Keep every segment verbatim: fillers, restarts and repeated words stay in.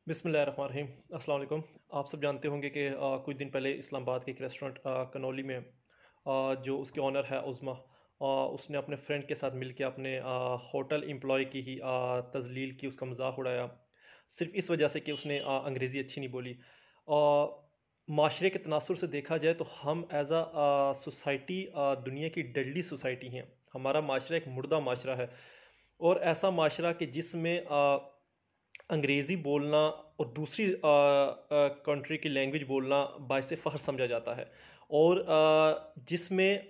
बिस्मिल्लाहिर्रहमानिर्रहीम। अस्सलाम वालेकुम। आप सब जानते होंगे कि अ, कुछ दिन पहले इस्लामाबाद के एक रेस्टोरेंट अ, कनौली में अ, जो उसके ऑनर है उज़मा, अ, उसने अपने फ्रेंड के साथ मिलके अपने अ, होटल एम्प्लॉय की ही अ, तज़लील की, उसका मजाक उड़ाया सिर्फ इस वजह से कि उसने अ, अंग्रेज़ी अच्छी नहीं बोली। अ, माशरे के तनासुर से देखा जाए तो हम एज अ सोसाइटी दुनिया की डेडली सोसाइटी हैं। हमारा माशरा एक मुर्दा माशरा है और ऐसा माशरा कि जिसमें अ, अंग्रेज़ी बोलना और दूसरी कंट्री की लैंग्वेज बोलना बायसे फ़ख्र समझा जाता है। और अ, जिसमें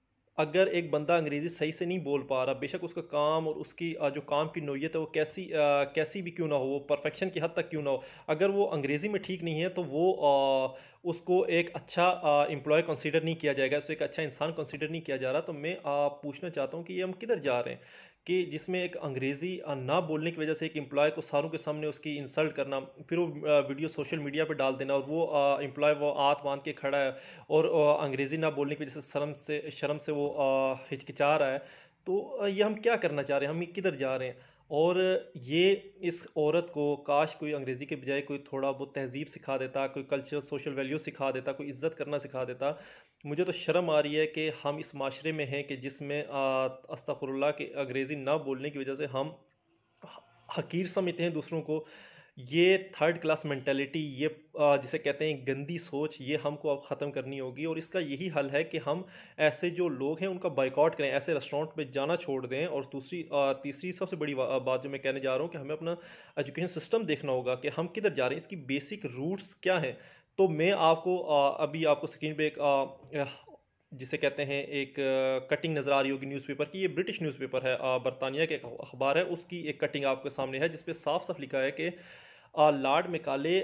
अगर एक बंदा अंग्रेज़ी सही से नहीं बोल पा रहा, बेशक उसका काम और उसकी अ, जो काम की नौइयत है वो कैसी अ, कैसी भी क्यों ना हो, वो परफेक्शन की हद तक क्यों ना हो, अगर वो अंग्रेज़ी में ठीक नहीं है तो वो अ, उसको एक अच्छा एम्प्लॉय कंसीडर नहीं किया जाएगा, उसको एक अच्छा इंसान कंसीडर नहीं किया जा रहा। तो मैं आ, पूछना चाहता हूँ कि ये हम किधर जा रहे हैं कि जिसमें एक अंग्रेज़ी अ, ना बोलने की वजह से एक एम्प्लॉय को सारों के सामने उसकी इंसल्ट करना, फिर वो अ, वीडियो सोशल मीडिया पे डाल देना और वो एम्प्लॉय वो आंख बांध के खड़ा है और अ, अंग्रेज़ी ना बोलने की वजह से शर्म से शर्म से वो अ, हिचकिचा रहा है। तो अ, ये हम क्या करना चाह रहे हैं, हम ये किधर जा रहे हैं? और ये इस औरत को काश कोई अंग्रेज़ी के बजाय कोई थोड़ा बहुत तहज़ीब सिखा देता, कोई कल्चर सोशल वैल्यू सिखा देता, कोई इज़्ज़त करना सिखा देता। मुझे तो शर्म आ रही है कि हम इस माशरे में हैं कि जिसमें अस्तगफिरुल्लाह कि अंग्रेज़ी ना बोलने की वजह से हम ह- हकीर समझते हैं दूसरों को। ये थर्ड क्लास मेंटेलिटी, ये अ, जिसे कहते हैं गंदी सोच, ये हमको अब ख़त्म करनी होगी और इसका यही हल है कि हम ऐसे जो लोग हैं उनका बाइकआउट करें, ऐसे रेस्टोरेंट पे जाना छोड़ दें। और दूसरी अ, तीसरी सबसे बड़ी बा- बात जो मैं कहने जा रहा हूँ कि हमें अपना एजुकेशन सिस्टम देखना होगा कि हम किधर जा रहे हैं, इसकी बेसिक रूट्स क्या हैं। तो मैं आपको अ, अभी आपको स्क्रीन पे एक अ, अ, जिसे कहते हैं एक कटिंग नज़र आ रही होगी न्यूज़पेपर की। ये ब्रिटिश न्यूज़पेपर है, अ, बरतानिया के एक अखबार है, उसकी एक कटिंग आपके सामने है जिसपे साफ साफ लिखा है कि uh, Lord Macaulay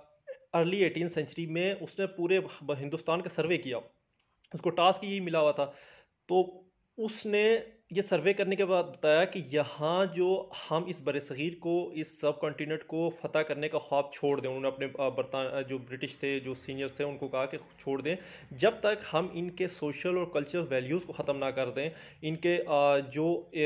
early eighteen century में उसने पूरे हिंदुस्तान का सर्वे किया। उसको टास्क यही मिला हुआ था। तो उसने ये सर्वे करने के बाद बताया कि यहाँ जो हम इस बरसगीर को, इस सब कॉन्टिनेंट को फ़तह करने का ख्वाब छोड़ दें। उन्होंने अपने बरतान जो ब्रिटिश थे, जो सीनियर्स थे, उनको कहा कि छोड़ दें जब तक हम इनके सोशल और कल्चरल वैल्यूज़ को ख़त्म ना कर दें, इनके अ, जो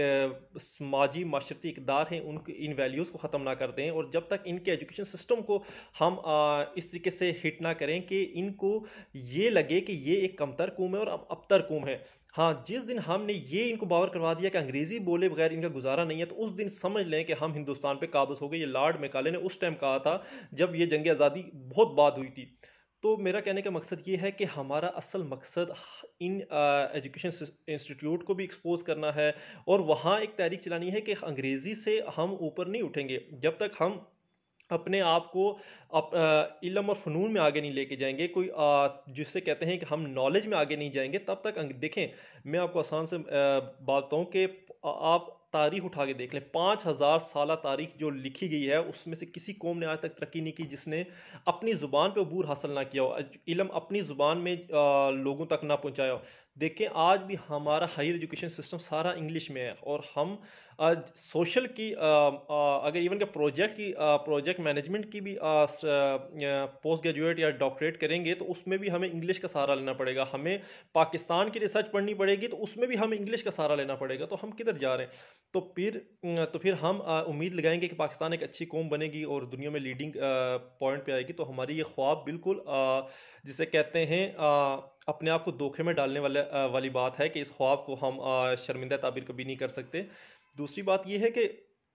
अ, समाजी माशरती इकदार हैं उन इन वैल्यूज़ को ख़त्म ना कर दें, और जब तक इनके एजुकेशन सिस्टम को हम अ, इस तरीके से हिट ना करें कि इनको ये लगे कि ये एक कमतर कौम है और अब अबतर कौम है। हाँ, जिस दिन हमने ये इनको बावर करवा दिया कि अंग्रेजी बोले बगैर इनका गुजारा नहीं है, तो उस दिन समझ लें कि हम हिंदुस्तान पे काबज हो गए। ये लॉर्ड मेकाले ने उस टाइम कहा था जब ये जंग आज़ादी बहुत बाद हुई थी। तो मेरा कहने का मकसद ये है कि हमारा असल मकसद इन एजुकेशन इंस्टीट्यूट को भी एक्सपोज करना है और वहाँ एक तहरीक चलानी है कि अंग्रेज़ी से हम ऊपर नहीं उठेंगे जब तक हम अपने आप को अप अ, इल्म और फ़नून में आगे नहीं लेके जाएंगे। कोई अ, जिससे कहते हैं कि हम नॉलेज में आगे नहीं जाएंगे तब तक अंग- देखें, मैं आपको आसान से अ, बात बताऊं कि आप तारीख उठा के देख लें, पाँच हज़ार साल तारीख जो लिखी गई है उसमें से किसी कौम ने आज तक तरक्की नहीं की जिसने अपनी ज़ुबान पे अबूर हासिल ना किया हो, अज- इल्म अपनी ज़ुबान में अ, लोगों तक ना पहुंचाया हो। देखें, आज भी हमारा हायर एजुकेशन सिस्टम सारा इंग्लिश में है और हम आज सोशल की अ, अ, अगर इवन के प्रोजेक्ट की प्रोजेक्ट मैनेजमेंट की भी पोस्ट ग्रेजुएट या डॉक्टरेट करेंगे तो उसमें भी हमें इंग्लिश का सहारा लेना पड़ेगा। हमें पाकिस्तान की रिसर्च पढ़नी पड़ेगी तो उसमें भी हमें इंग्लिश का सहारा लेना पड़ेगा। तो हम किधर जा रहे हैं? तो फिर अ, तो फिर हम अ, उम्मीद लगाएंगे कि पाकिस्तान एक अच्छी कौम बनेगी और दुनिया में लीडिंग पॉइंट पे आएगी। तो हमारी ये ख्वाब बिल्कुल अ, जिसे कहते हैं अ, अपने आप को धोखे में डालने वाले अ, वाली बात है कि इस ख्वाब को हम अ, शर्मिंदा ताबीर कभी नहीं कर सकते। दूसरी बात यह है कि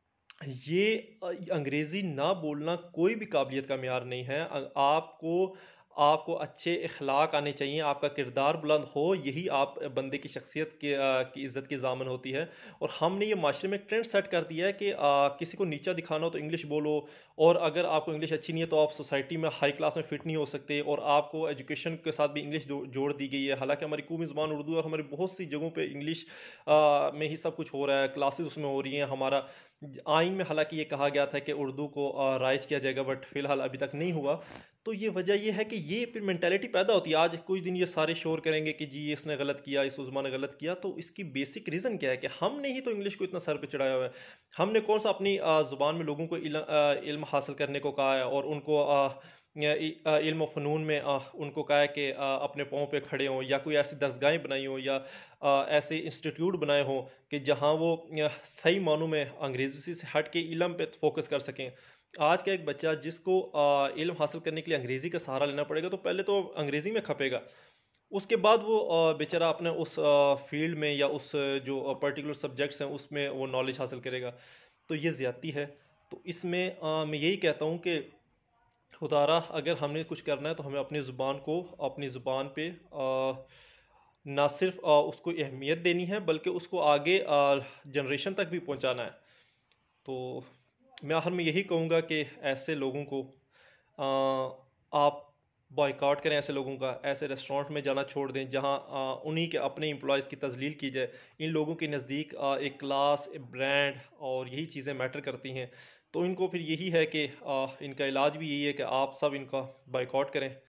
ये अ, अंग्रेज़ी ना बोलना कोई भी काबिलियत का मेयार नहीं है। अ, आपको आपको अच्छे इखलाक आने चाहिए, आपका किरदार बुलंद हो, यही आप बंदे की शख्सियत की अ, की इज़्ज़त की ज़ामन होती है। और हमने ये माशरे में एक ट्रेंड सेट कर दिया है कि अ, किसी को नीचा दिखाना हो तो इंग्लिश बोलो, और अगर आपको इंग्लिश अच्छी नहीं है तो आप सोसाइटी में हाई क्लास में फ़िट नहीं हो सकते, और आपको एजुकेशन के साथ भी इंग्लिश जो जोड़ दी गई है। हालाँकि हमारी कौमी ज़ुबान उर्दू है और हमारी बहुत सी जगहों पे इंग्लिश अ, में ही सब कुछ हो रहा है, क्लासेस उसमें हो रही हैं। हमारा ज- आइन में हालांकि ये कहा गया था कि उर्दू को अ, राइज किया जाएगा, बट फिलहाल अभी तक नहीं हुआ। तो ये वजह ये है कि ये फिर मेंटेलिटी पैदा होती है। आज कुछ दिन ये सारे शोर करेंगे कि जी इसने गलत किया, इस उज़्मा ने गलत किया, तो इसकी बेसिक रीज़न क्या है कि हमने ही तो इंग्लिश को इतना सर पे चढ़ाया हुआ है। हमने कौन सा अपनी अ, ज़ुबान में लोगों को इल- अ, इल्म हासिल करने को कहा है और उनको अ, या इ- अ, इल्म और फ़नून में अ, उनको कहा है कि अ, अपने पाँव पे खड़े हों, या कोई ऐसी दरसगाहें बनाई हों, या अ, ऐसे इंस्टीट्यूट बनाए हों कि जहाँ वो अ, सही मानों में अंग्रेज़ी से हट के इल्म पे फोकस कर सकें। आज का एक बच्चा जिसको अ, इल्म हासिल करने के लिए अंग्रेज़ी का सहारा लेना पड़ेगा, तो पहले तो अंग्रेज़ी में खपेगा। उसके बाद वो अ, बेचारा अपने उस अ, फ़ील्ड में या उस अ, जो अ, पर्टिकुलर सब्जेक्ट्स हैं उसमें वो नॉलेज हासिल करेगा। तो ये ज़्यादती है। तो इसमें अ, मैं यही कहता हूँ कि खुदारा अगर हमने कुछ करना है तो हमें अपनी ज़ुबान को अपनी ज़ुबान पे अ, ना सिर्फ़ अ, उसको अहमियत देनी है बल्कि उसको आगे अ, जनरेशन तक भी पहुँचाना है। तो मैं आखिर में यही कहूँगा कि ऐसे लोगों को अ, आप बॉयकॉट करें, ऐसे लोगों का ऐसे रेस्टोरेंट में जाना छोड़ दें जहां अ, उन्हीं के अपने एम्प्लॉयज़ की तजलील की जाए। इन लोगों के नज़दीक अ, एक क्लास, एक ब्रांड और यही चीज़ें मैटर करती हैं। तो इनको फिर यही है कि अ, इनका इलाज भी यही है कि आप सब इनका बॉयकॉट करें।